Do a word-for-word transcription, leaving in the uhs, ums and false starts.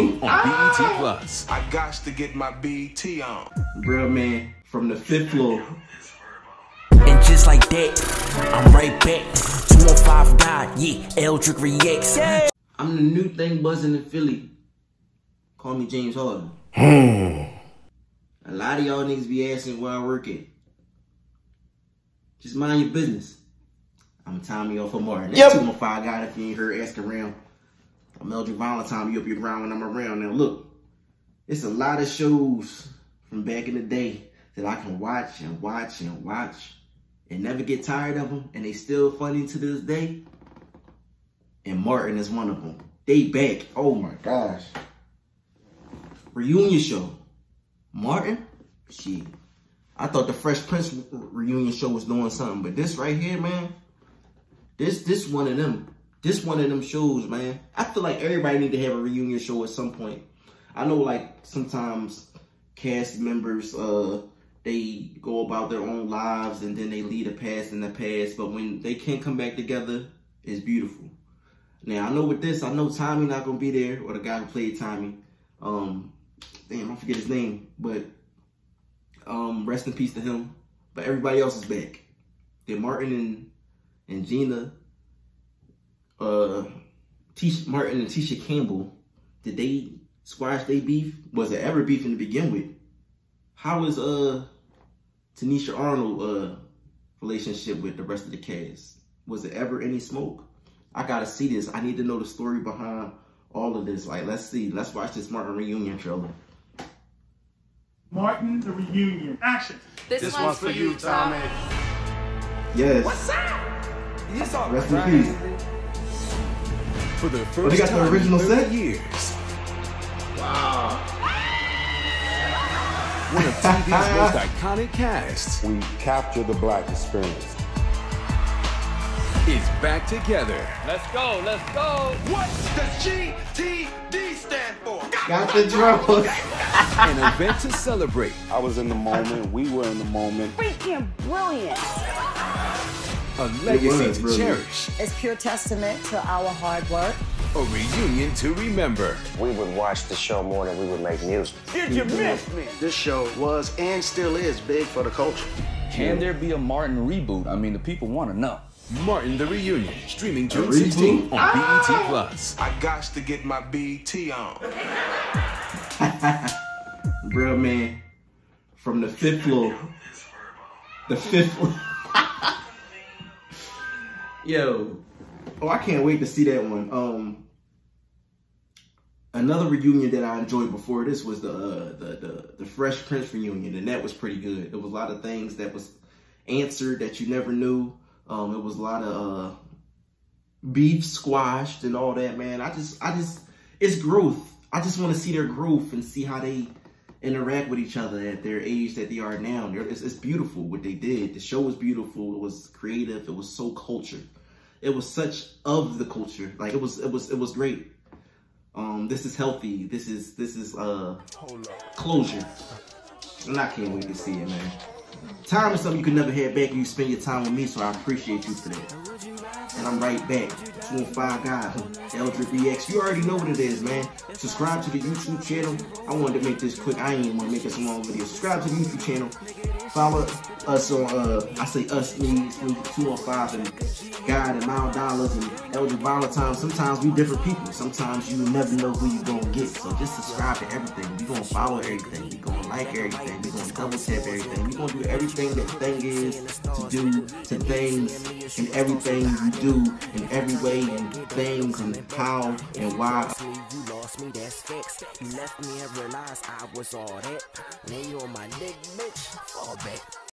sixteen on B E T Plus. I got to get my B E T on. Real man from the fifth floor. And just like that, I'm right back. two one five God, yeah, Eldrick Reacts. Yeah. I'm the new thing buzzing in Philly. Call me James Harden. A lot of y'all niggas be asking where I work at. Just mind your business. I'm Tommy off of Martin. That's yep. two one five God if you ain't heard asking around. I'm Eldrick Valentine, you up your ground when I'm around. Now look, it's a lot of shows from back in the day that I can watch and watch and watch and never get tired of them, and they still funny to this day. And Martin is one of them. They back. Oh my gosh. Reunion show. Martin? Shit. I thought the Fresh Prince reunion show was doing something, but this right here, man, this this one of them. This one of them shows, man. I feel like everybody need to have a reunion show at some point. I know, like, sometimes cast members, uh, they go about their own lives and then they leave the past in the past. But when they can't come back together, it's beautiful. Now, I know with this, I know Tommy not going to be there, or the guy who played Tommy. Um, damn, I forget his name. But um, rest in peace to him. But everybody else is back. Did Martin and, and Gina... Uh, Tisha, Martin and Tisha Campbell, did they squash their beef? Was it ever beef in to begin with? How is uh Tanisha Arnold uh relationship with the rest of the cast? Was it ever any smoke? I gotta see this. I need to know the story behind all of this. Like, let's see. Let's watch this Martin reunion trailer. Martin the reunion. Action. This, This one's, one's for you, Tommy. Yes. What's up? You saw Rest in peace. For the first Oh, they got the time original in thirty set? years, Wow. one of T V's most iconic casts We capture the black experience. is back together. Let's go, let's go. What does G T D stand for? Got the drums. An event to celebrate. I was in the moment. We were in the moment. Freaking brilliant. A legacy was to brilliant. cherish. It's pure testament to our hard work. A reunion to remember. We would watch the show more than we would make music. Did you miss me? This show was and still is big for the culture. Can there be a Martin reboot? I mean, the people want to know. Martin the Reunion, streaming June reboot? sixteenth on B E T Plus. I got to get my B E T on. Real man from the fifth floor. The fifth floor. Yo. Oh, I can't wait to see that one. Um, another reunion that I enjoyed before this was the, uh, the the the Fresh Prince reunion, and that was pretty good. There was a lot of things that was answered that you never knew. Um, it was a lot of uh, beef squashed and all that, man. I just, I just, it's growth. I just want to see their growth and see how they interact with each other at their age that they are now. It's, it's beautiful what they did. The show was beautiful. It was creative. It was so cultured. It was such of the culture. Like, it was, it was, it was great. Um, this is healthy. This is, this is uh closure. And I can't wait to see it, man. Time is something you can never have back. You spend your time with me, so I appreciate you for that. And I'm right back. two one five God, Eldrick Reacts. You already know what it is, man. Subscribe to the YouTube channel. I wanted to make this quick. I ain't even want to make this a long video. Subscribe to the YouTube channel. Follow us on, uh, I say us, me, two one five, and God, and Mild Dollars, and Eldrick Valentine. Sometimes we different people. Sometimes you never know who you gonna get. So just subscribe to everything. We gonna follow everything. We gonna like everything. We gonna double tap everything. We gonna do everything that thing is to do to things, and everything you do in every way, and things, and how, and why. You lost me, that's fixed. You left me and realized I was all that. Now you on my dick, bitch. Fall back.